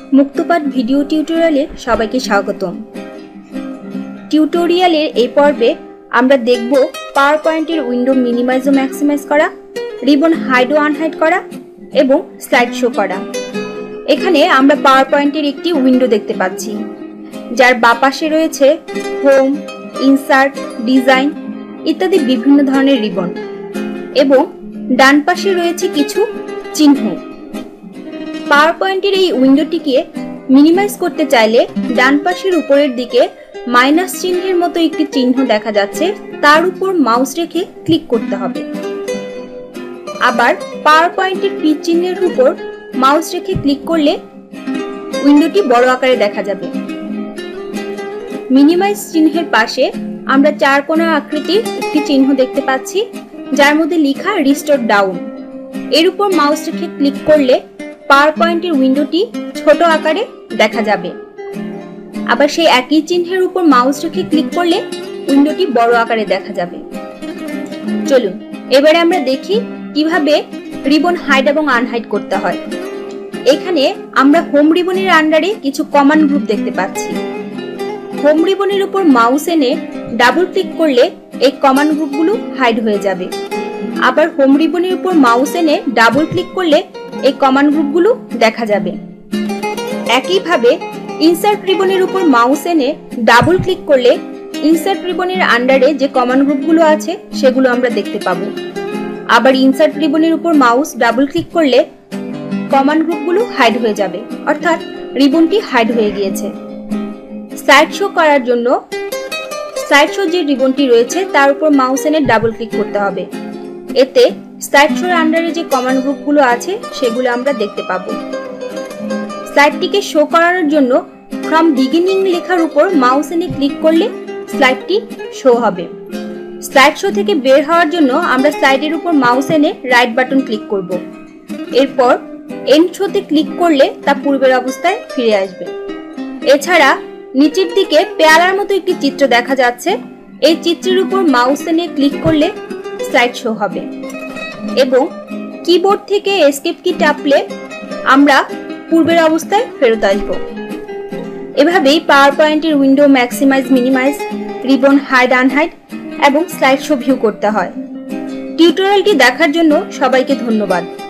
Muktopaath video টিউটোরিয়ালে সবাইকে স্বাগতম। টিউটোরিয়ালের এই পর্বে আমরা দেখব পাওয়ার পয়েন্টের উইন্ডো মিনিমাইজ ও ম্যাক্সিমাইজ করা, রিবন হাইড ও আনহাইড করা এবং স্লাইড শো করা। এখানে আমরা পাওয়ার পয়েন্টের একটি উইন্ডো দেখতে পাচ্ছি, যার বাঁ পাশে রয়েছে হোম, ইনসার্ট, ডিজাইন ইত্যাদি বিভিন্ন ধরনের রিবন এবং ডান পাশে রয়েছে কিছু চিহ্ন। পাওয়ার পয়েন্টের এই উইন্ডোটিকে মিনিমাইজ করতে চাইলে ডান পাশের উপরের দিকে মাইনাস চিহ্নের মতো একটি চিহ্ন দেখা যাচ্ছে, তার উপর মাউস রেখে ক্লিক করতে হবে। আবার পাওয়ার পয়েন্টের তীর চিহ্নের উপর মাউস রেখে ক্লিক করলে উইন্ডোটি বড় আকারে দেখা যাবে। মিনিমাইজ চিহ্নের পাশে আমরা চার কোণা আকৃতির একটি চিহ্ন দেখতে পাচ্ছি, যার মধ্যে লেখা রিস্টোর ডাউন। এর উপর মাউস রেখে ক্লিক করলে পাওয়ার পয়েন্টের উইন্ডোটি ছোট আকারে দেখা যাবে। আবার সেই একই চিহ্নের উপর মাউস রেখে ক্লিক করলে উইন্ডোটি বড় আকারে দেখা যাবে। চলুন এবারে আমরা দেখি কিভাবে রিবন হাইড এবং আনহাইড করতে হয়। এখানে আমরা হোম রিবনের আন্ডারে কিছু কমান্ড গ্রুপ দেখতে পাচ্ছি। হোম রিবনের উপর মাউস এনে ডাবল ক্লিক করলে এই কমান্ড গ্রুপগুলো হাইড হয়ে যাবে। আবার হোম রিবনের উপর মাউস এনে ডাবল ক্লিক করলে এই কমান্ড গ্রুপগুলো দেখা যাবে। একইভাবে ইনসার্ট রিবনের উপর মাউস এনে ডাবল ক্লিক করলে ইনসার্ট রিবনের আন্ডারে যে কমান্ড গ্রুপগুলো আছে সেগুলো আমরা দেখতে পাবো। আবার ইনসার্ট রিবনের উপর মাউস ডাবল ক্লিক করলে কমান্ড গ্রুপগুলো হাইড হয়ে যাবে, অর্থাৎ রিবনটি হাইড হয়ে গিয়েছে। স্লাইড শো করার জন্য স্লাইড শো যে রিবনটি রয়েছে তার উপর মাউস এনে ডাবল ক্লিক করতে হবে। এতে স্লাইড শোর আন্ডারে যে কমান্ড গ্রুপগুলো আছে সেগুলো আমরা দেখতে পাবো। স্লাইডটিকে শো করানোর জন্য ফ্রম বিগিনিং লেখার উপর মাউস এনে ক্লিক করলে স্লাইডটি শো হবে। স্লাইড শো থেকে বের হওয়ার জন্য আমরা স্লাইডের উপর মাউস এনে রাইট বাটন ক্লিক করব। এরপর এন্ড শোতে ক্লিক করলে তা পূর্বের অবস্থায় ফিরে আসবে। এছাড়া নিচের দিকে পেয়ালার মতো একটি চিত্র দেখা যাচ্ছে, এই চিত্রের উপর মাউস এনে ক্লিক করলে স্লাইড শো হবে এবং কিবোর্ড থেকে এসকেপ কি চাপলে আমরা পূর্বের অবস্থায় ফেরত আসব। এভাবেই পাওয়ার পয়েন্টের window maximize, minimize, ribbon hide, unhide এবং স্লাইড শো ভিউ করতে হয়। টিউটোরিয়ালটি দেখার জন্য সবাইকে ধন্যবাদ।